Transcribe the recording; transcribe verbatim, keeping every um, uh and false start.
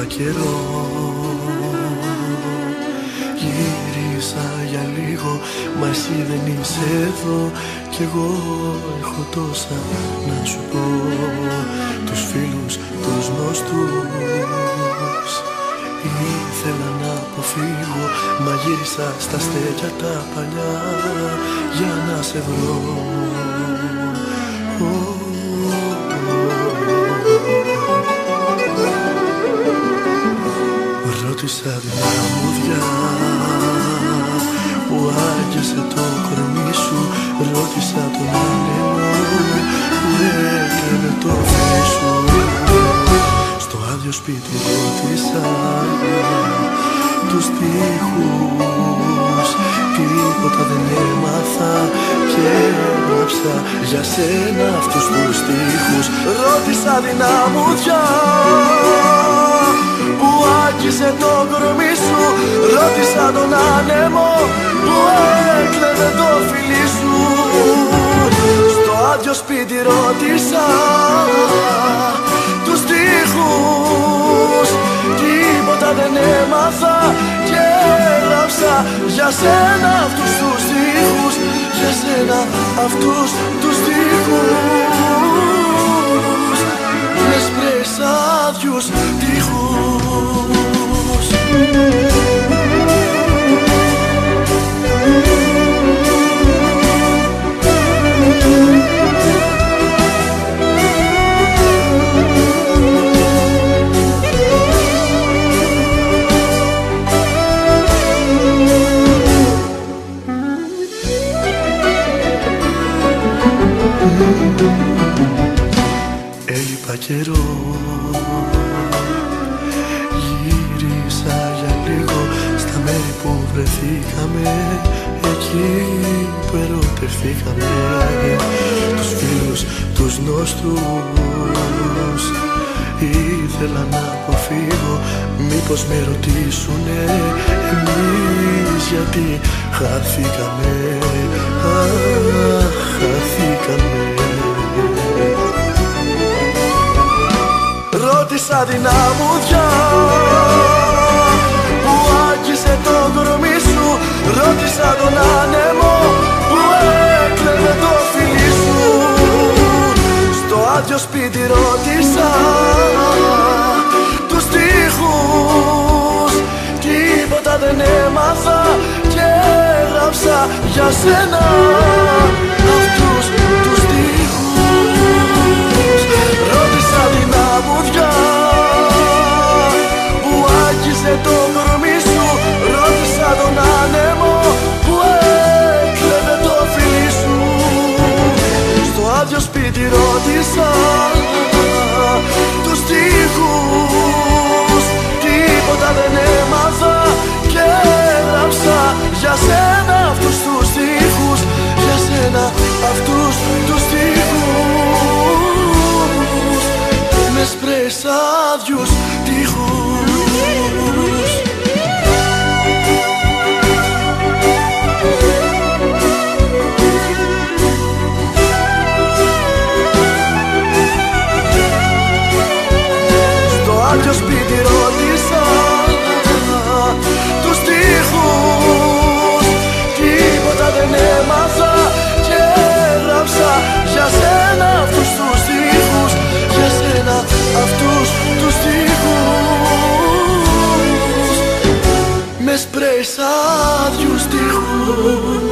καιρό, γύρισα για λίγο, μα εσύ δεν είσαι εδώ. Κι εγώ έχω τόσα να σου πω, τους φίλους, τους γνωστούς. Ήθελα να αποφύγω, μα γύρισα στα στέκια τα παλιά για να σε βρω. Ρώτησα την αμμούδια που άγγισε το κορμί σου. Ρώτησα τον άνεμο που έκλεβε το φίλι σου. Στο άδειο σπίτι ρώτησα τους τοίχους, τίποτα δεν έμαθα και έγραψα για σένα αυτούς τους τοίχους. Ρώτησα την αμμούδια που άγγισε το κορμί σου. Ρώτησα τον άνεμο που έκλεβε το φίλι σου. Στο άδειο σπίτι ρώτησα τους τοίχους, τίποτα δεν έμαθα και έγραψα για σένα αυτούς τους τοίχους, για σένα αυτούς τους τοίχους, με σπρέις άδειους τοίχους. Έλειπα καιρό, γύρισα για λίγο στα μέρη που βρεθήκαμε, εκεί που ερωτευθήκαμε. Τους φίλους, τους γνωστούς ήθελα να αποφύγω, μήπως με ρωτήσουνε εμείς γιατί χαθήκαμε. Αχ, χαθήκαμε. Ρώτησα την αμμούδια που άγγισε το κορμί σου. Ρώτησα τον άνεμο που έκλεβε το φίλι σου. Στο άδειο σπίτι ρώτησα τους τοίχους, τίποτα δεν έμαθα και έγραψα για σένα αυτούς τους τοίχους. Ρώτησα την αμμούδια που άγγιζε το κορμί σου. Ρώτησα τον άνεμο που έκλεβε το φίλι σου. Στο άδειο σπίτι ρώτησα τους τοίχους, τίποτα δεν έμαθα και έγραψα για σένα αυτούς τους τοίχους, για σένα αυτούς τους τοίχους, με σπρέις άδειους τοίχους. Στο άδειο σπίτι ρώτησα τους τοίχους, τίποτα δεν έμαθα και έγραψα για σένα αυτούς τους τοίχους, για σένα αυτούς τους τοίχους, με σπρέις άδειους τοίχους.